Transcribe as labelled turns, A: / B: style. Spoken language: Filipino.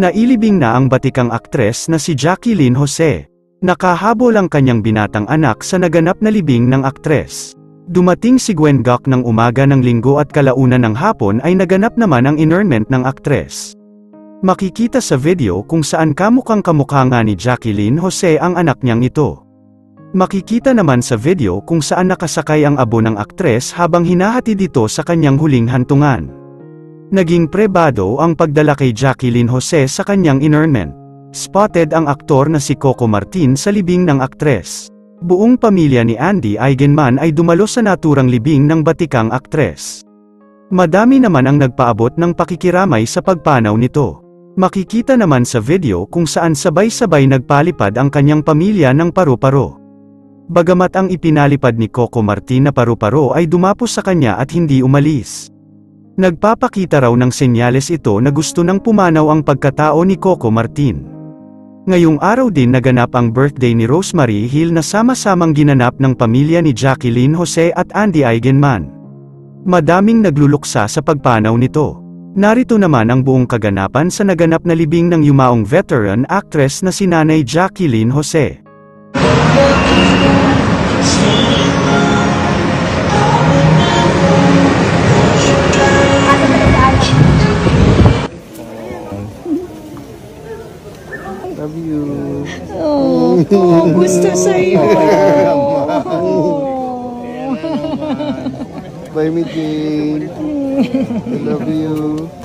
A: Nailibing na ang batikang aktres na si Jacqueline Jose. Nakahabol ang kanyang binatang anak sa naganap na libing ng aktres. Dumating si Gwen Gok ng umaga ng Linggo at kalaunan ng hapon ay naganap naman ang inurnment ng aktres. Makikita sa video kung saan kamukhang-kamukha nga ni Jacqueline Jose ang anak niyang ito. Makikita naman sa video kung saan nakasakay ang abo ng aktres habang hinahatid ito sa kanyang huling hantungan. Naging pribado ang pagdala kay Jacqueline Jose sa kanyang inurnment. Spotted ang aktor na si Coco Martin sa libing ng aktres. Buong pamilya ni Andy Eigenman ay dumalo sa naturang libing ng batikang aktres. Madami naman ang nagpaabot ng pakikiramay sa pagpanaw nito. Makikita naman sa video kung saan sabay-sabay nagpalipad ang kanyang pamilya ng paru-paro. Bagamat ang ipinalipad ni Coco Martin na paru-paro ay dumapos sa kanya at hindi umalis. Nagpapakita raw ng senyales ito na gusto nang pumanaw ang pagkatao ni Coco Martin. Ngayong araw din naganap ang birthday ni Rosemary Hill na sama-samang ginanap ng pamilya ni Jacqueline Jose at Andy Eigenman. Madaming nagluluksa sa pagpanaw nito. Narito naman ang buong kaganapan sa naganap na libing ng yumaong veteran actress na si Nanay Jacqueline Jose.
B: Love you.
C: Oh, gusto sa'yo.
B: Bye, Mickey. I love you.